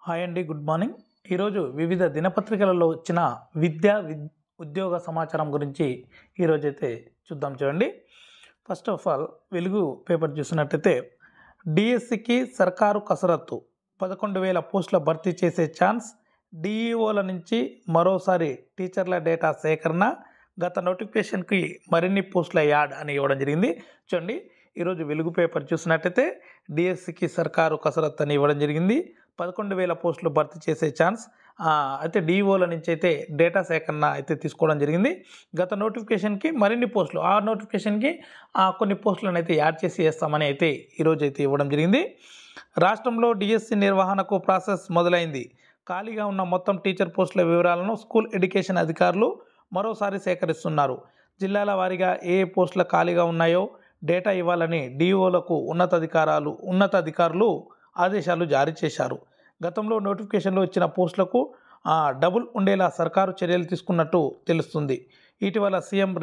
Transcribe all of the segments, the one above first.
Hi అండి, good morning. ఈరోజు వివిధ దినపత్రికలలో వచ్చిన విద్యా ఉద్యోగ సమాచారం గురించి ఈరోజైతే చూద్దాం. చూడండి, first of all Velugu paper చూసినట్టయితే డిఎస్సికి సర్కారు కసరత్తు, 11,000 పోస్టుల భర్తీ చేసే ఛాన్స్, డిఈఓల నుంచి మరోసారి టీచర్ల డేటా సేకరణ, గత నోటిఫికేషన్కి మరిన్ని పోస్టుల యాడ్ అని ఇవ్వడం జరిగింది. చూడండి, ఈరోజు వెలుగు పేపర్ చూసినట్టయితే డిఎస్సికి సర్కారు కసరత్తు అని ఇవ్వడం జరిగింది. 11,000 పోస్టులు భర్తీ చేసే ఛాన్స్, అయితే డిఈఓల నుంచి అయితే డేటా సేకరణ అయితే తీసుకోవడం జరిగింది. గత నోటిఫికేషన్కి మరిన్ని పోస్టులు, ఆ నోటిఫికేషన్కి కొన్ని పోస్టులను అయితే యాడ్ చేసి వేస్తామని అయితే ఈరోజు అయితే ఇవ్వడం జరిగింది. రాష్ట్రంలో డిఎస్సి నిర్వహణకు ప్రాసెస్ మొదలైంది. ఖాళీగా ఉన్న మొత్తం టీచర్ పోస్టుల వివరాలను స్కూల్ ఎడ్యుకేషన్ అధికారులు మరోసారి సేకరిస్తున్నారు. జిల్లాల వారీగా ఏ పోస్టులు ఖాళీగా ఉన్నాయో డేటా ఇవ్వాలని డిఈఓలకు ఉన్నతాధికారులు ఆదేశాలు జారీ చేశారు. గతంలో నోటిఫికేషన్లో ఇచ్చిన పోస్టులకు డబుల్ ఉండేలా సర్కారు చర్యలు తీసుకున్నట్టు తెలుస్తుంది. ఇటీవల సీఎం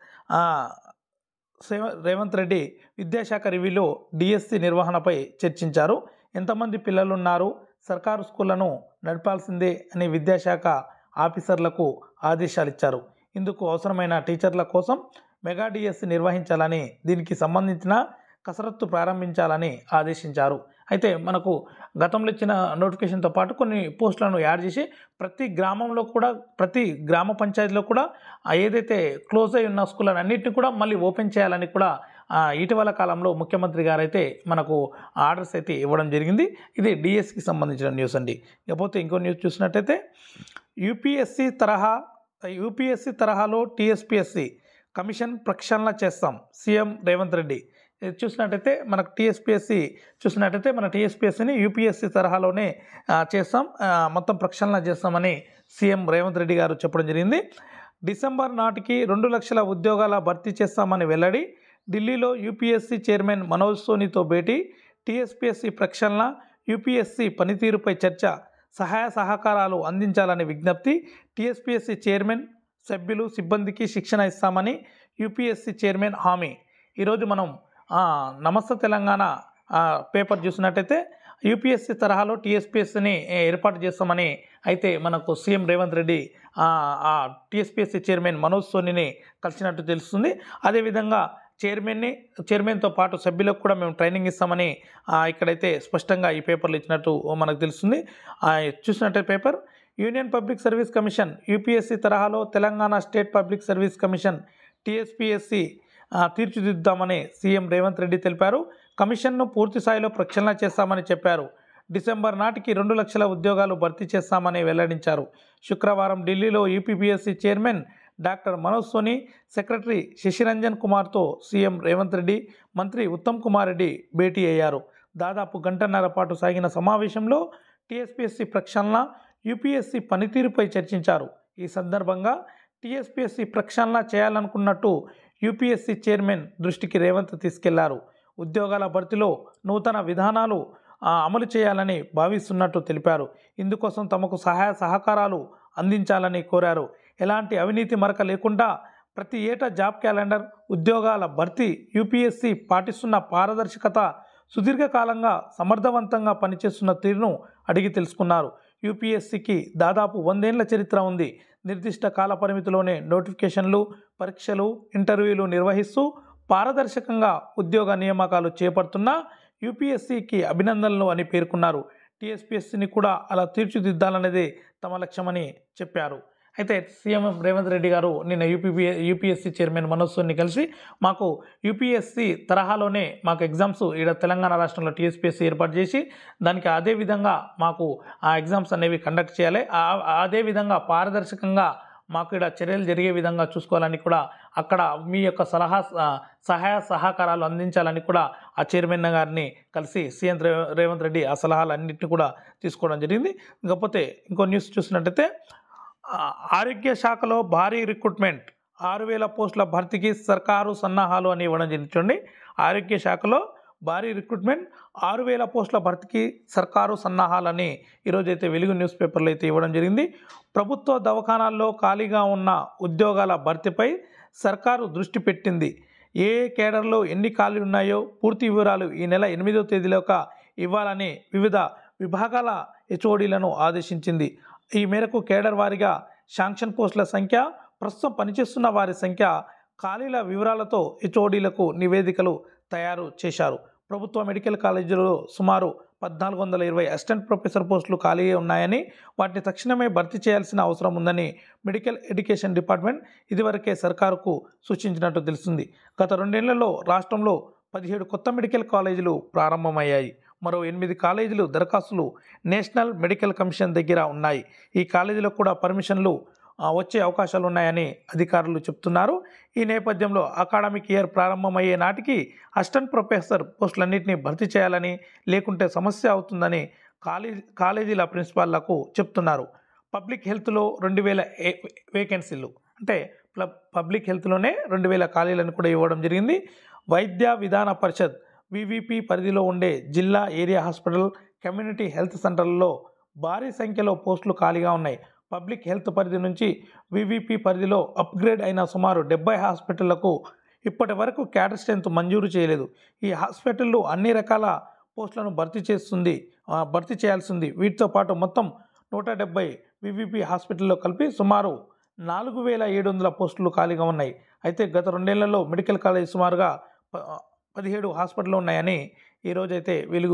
రేవంత్ రెడ్డి విద్యాశాఖ రివ్యూలో డిఎస్సి నిర్వహణపై చర్చించారు. ఎంతమంది పిల్లలున్నారు, సర్కారు స్కూళ్లను నడపాల్సిందే అని విద్యాశాఖ ఆఫీసర్లకు ఆదేశాలు ఇచ్చారు. ఇందుకు అవసరమైన టీచర్ల కోసం మెగా డిఎస్సి నిర్వహించాలని, దీనికి సంబంధించిన కసరత్తు ప్రారంభించాలని ఆదేశించారు. అయితే మనకు గతంలో ఇచ్చిన నోటిఫికేషన్తో పాటు కొన్ని పోస్టులను యాడ్ చేసి ప్రతి గ్రామంలో కూడా, ప్రతి గ్రామ పంచాయతీలో కూడా ఏదైతే క్లోజ్ అయి ఉన్న స్కూళ్ళని అన్నింటినీ కూడా మళ్ళీ ఓపెన్ చేయాలని కూడా ఇటీవల కాలంలో ముఖ్యమంత్రి గారు అయితే మనకు ఆర్డర్స్ అయితే ఇవ్వడం జరిగింది. ఇది డిఎస్సికి సంబంధించిన న్యూస్ అండి. ఇకపోతే ఇంకో న్యూస్ చూసినట్టయితే యూపీఎస్సి తరహాలో టీఎస్పీఎస్సి కమిషన్ ప్రక్షాళన చేస్తాం, సీఎం రేవంత్ రెడ్డి. చూసినట్టయితే మనకు టీఎస్పీఎస్సిని యూపీఎస్సి తరహాలోనే చేస్తాం, మొత్తం ప్రక్షాళన చేస్తామని సీఎం రేవంత్ రెడ్డి గారు చెప్పడం జరిగింది. డిసెంబర్ నాటికి 2 లక్షల ఉద్యోగాల భర్తీ చేస్తామని వెల్లడి. ఢిల్లీలో యూపీఎస్సి చైర్మన్ మనోజ్ సోనీతో భేటీ. టీఎస్పీఎస్సి ప్రక్షాళన, యూపీఎస్సి పనితీరుపై చర్చ, సహాయ సహకారాలు అందించాలని విజ్ఞప్తి. టీఎస్పీఎస్సి చైర్మన్, సభ్యులు, సిబ్బందికి శిక్షణ ఇస్తామని యూపీఎస్సి చైర్మన్ హామీ. ఈరోజు మనం నమస్తే తెలంగాణ పేపర్ చూసినట్టయితే యూపీఎస్సి తరహాలో టీఎస్పీఎస్సిని ఏర్పాటు చేస్తామని అయితే మనకు CM Revanth Reddy TSPSC chairman Manoj సోనీని కలిసినట్టు తెలుస్తుంది. అదేవిధంగా చైర్మన్తో పాటు సభ్యులకు కూడా మేము ట్రైనింగ్ ఇస్తామని ఇక్కడైతే స్పష్టంగా ఈ పేపర్లు ఇచ్చినట్టు మనకు తెలుస్తుంది. చూసినట్టే paper, Union Public Service Commission UPSC తరహాలో Telangana State Public Service Commission TSPSC తీర్చిదిద్దామని సీఎం రేవంత్ రెడ్డి తెలిపారు. కమిషన్ను పూర్తి స్థాయిలో ప్రక్షాళన చేస్తామని చెప్పారు. డిసెంబర్ నాటికి 2 లక్షల ఉద్యోగాలు భర్తీ చేస్తామని వెల్లడించారు. శుక్రవారం ఢిల్లీలో UPPSC chairman doctor Manoj Soni, secretary Shashiranjan కుమార్తో సీఎం రేవంత్ రెడ్డి, మంత్రి ఉత్తమ్ కుమార్ రెడ్డి భేటీ అయ్యారు. దాదాపు గంటన్నర పాటు సాగిన సమావేశంలో టీఎస్పీఎస్సి ప్రక్షాళన, యూపీఎస్సి పనితీరుపై చర్చించారు. ఈ సందర్భంగా టీఎస్పీఎస్సి ప్రక్షాళన చేయాలనుకున్నట్టు యూపీఎస్సి చైర్మన్ దృష్టికి రేవంత్ తీసుకెళ్లారు. ఉద్యోగాల భర్తీలో నూతన విధానాలు అమలు చేయాలని భావిస్తున్నట్టు తెలిపారు. ఇందుకోసం తమకు సహాయ సహకారాలు అందించాలని కోరారు. ఎలాంటి అవినీతి మరక లేకుండా ప్రతి ఏటా జాబ్ క్యాలెండర్, ఉద్యోగాల భర్తీ, యూపీఎస్సి పాటిస్తున్న పారదర్శకత, సుదీర్ఘకాలంగా సమర్థవంతంగా పనిచేస్తున్న తీరును అడిగి తెలుసుకున్నారు. యూపీఎస్సికి దాదాపు 100 ఏళ్ల చరిత్ర ఉంది. నిర్దిష్ట కాల పరిమితిలోనే నోటిఫికేషన్లు, పరీక్షలు, ఇంటర్వ్యూలు నిర్వహిస్తూ పారదర్శకంగా ఉద్యోగ నియామకాలు చేపడుతున్న యూపీఎస్సికి అభినందనలు అని పేర్కొన్నారు. టీఎస్పీఎస్సిని కూడా అలా తీర్చిదిద్దాలనేదే తమ లక్ష్యమని చెప్పారు. అయితే సీఎం రేవంత్ రెడ్డి గారు నిన్న యూపీఎస్సి చైర్మన్ మనోజ్ సోని కలిసి మాకు యూపీఎస్సి తరహాలోనే మాకు ఎగ్జామ్స్ ఈడ తెలంగాణ రాష్ట్రంలో టీఎస్పీఎస్సి ఏర్పాటు చేసి దానికి అదేవిధంగా మాకు ఆ ఎగ్జామ్స్ అనేవి కండక్ట్ చేయాలి, అదేవిధంగా పారదర్శకంగా మాకు ఇక్కడ చర్యలు జరిగే విధంగా చూసుకోవాలని కూడా, అక్కడ మీ యొక్క సహాయ సహకారాలు అందించాలని కూడా ఆ చైర్మన్ గారిని కలిసి సీఎం రేవంత్ రెడ్డి ఆ సలహాలన్నింటినీ కూడా తీసుకోవడం జరిగింది. ఇకపోతే ఇంకో న్యూస్ చూసినట్టయితే ఆరోగ్య శాఖలో భారీ రిక్రూట్మెంట్, 6,000 పోస్టుల భర్తీకి సర్కారు సన్నాహాలు అని ఇవ్వడం జరిగింది. ఆరోగ్య శాఖలో భారీ రిక్రూట్మెంట్, 6,000 పోస్టుల భర్తీకి సర్కారు సన్నాహాలని ఈరోజైతే వెలుగు న్యూస్ పేపర్లో అయితే ఇవ్వడం జరిగింది. ప్రభుత్వ దవాఖానాల్లో ఖాళీగా ఉన్న ఉద్యోగాల భర్తీపై సర్కారు దృష్టి పెట్టింది. ఏ కేడర్లో ఎన్ని ఖాళీలు ఉన్నాయో పూర్తి వివరాలు ఈ నెల 8వ తేదీలోగా ఇవ్వాలని వివిధ విభాగాల హెచ్ఓడీలను ఆదేశించింది. ఈ మేరకు కేడర్ వారీగా శాంక్షన్ పోస్టుల సంఖ్య, ప్రస్తుతం పనిచేస్తున్న వారి సంఖ్య, ఖాళీల వివరాలతో హెచ్ఓడీలకు నివేదికలు తయారు చేశారు. ప్రభుత్వ మెడికల్ కాలేజీలలో సుమారు 1420 అసిస్టెంట్ ప్రొఫెసర్ పోస్టులు ఖాళీ ఉన్నాయని, వాటిని తక్షణమే భర్తీ చేయాల్సిన అవసరం ఉందని మెడికల్ ఎడ్యుకేషన్ డిపార్ట్మెంట్ ఇదివరకే సర్కారుకు సూచించినట్టు తెలిసింది. గత 2 ఏళ్లలో రాష్ట్రంలో 17 కొత్త మెడికల్ కాలేజీలు ప్రారంభమయ్యాయి. మరో 8 కాలేజీలు దరఖాస్తులు నేషనల్ మెడికల్ కమిషన్ దగ్గర ఉన్నాయి. ఈ కాలేజీలకు కూడా పర్మిషన్లు వచ్చే అవకాశాలు ఉన్నాయని అధికారులు చెప్తున్నారు. ఈ నేపథ్యంలో అకాడమిక్ ఇయర్ ప్రారంభమయ్యే నాటికి అసిస్టెంట్ ప్రొఫెసర్ పోస్టులన్నింటినీ భర్తీ చేయాలని, లేకుంటే సమస్య అవుతుందని కాలేజీల ప్రిన్సిపాల్లకు చెప్తున్నారు. పబ్లిక్ హెల్త్లో 2000 వేకెన్సీలు, అంటే పబ్లిక్ హెల్త్లోనే 2000 ఖాళీలను కూడా ఇవ్వడం జరిగింది. వైద్య విధాన పరిషత్ వివిపి పరిధిలో ఉండే జిల్లా, ఏరియా హాస్పిటల్, కమ్యూనిటీ హెల్త్ సెంటర్లలో భారీ సంఖ్యలో పోస్టులు ఖాళీగా ఉన్నాయి. పబ్లిక్ హెల్త్ పరిధి నుంచి వివిపి పరిధిలో అప్గ్రేడ్ అయిన సుమారు 70 హాస్పిటళ్లకు ఇప్పటి వరకు క్యాడర్ స్ట్రెంత్ మంజూరు చేయలేదు. ఈ హాస్పిటళ్లు అన్ని రకాల పోస్టులను భర్తీ చేయాల్సింది. వీటితో పాటు మొత్తం 170 వివిపి హాస్పిటల్లో కలిపి సుమారు 4700 పోస్టులు ఖాళీగా ఉన్నాయి. అయితే గత 2 ఏళ్లలో మెడికల్ కాలేజ్ సుమారుగా 17 హాస్పిటల్లో ఉన్నాయని ఈరోజైతే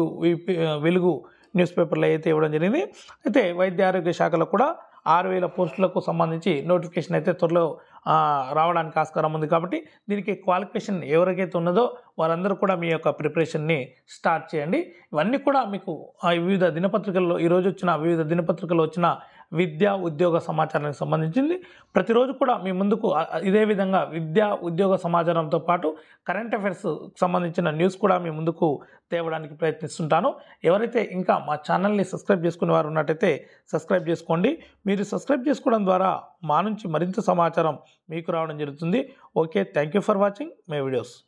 వెలుగు న్యూస్ పేపర్లో అయితే ఇవ్వడం జరిగింది. అయితే వైద్య ఆరోగ్య శాఖలో కూడా 6000 పోస్టులకు సంబంధించి నోటిఫికేషన్ అయితే త్వరలో రావడానికి ఆస్కారం ఉంది. కాబట్టి దీనికి క్వాలిఫికేషన్ ఎవరికైతే ఉన్నదో వారందరూ కూడా మీ యొక్క ప్రిపరేషన్ని స్టార్ట్ చేయండి. ఇవన్నీ కూడా మీకు వివిధ దినపత్రికల్లో ఈరోజు వచ్చిన వివిధ దినపత్రికల్లో వచ్చిన విద్యా ఉద్యోగ సమాచారానికి సంబంధించింది ప్రతిరోజు కూడా మీ ముందుకు ఇదే విధంగా విద్యా ఉద్యోగ సమాచారంతో పాటు కరెంట్ అఫైర్స్ సంబంధించిన న్యూస్ కూడా మీ ముందుకు తేవడానికి ప్రయత్నిస్తుంటాను. ఎవరైతే ఇంకా మా ఛానల్ని సబ్స్క్రైబ్ చేసుకునే వారు ఉన్నట్టయితే సబ్స్క్రైబ్ చేసుకోండి. మీరు సబ్స్క్రైబ్ చేసుకోవడం ద్వారా మా నుంచి మరింత సమాచారం మీకు రావడం జరుగుతుంది. Okay, thank you for watching my videos.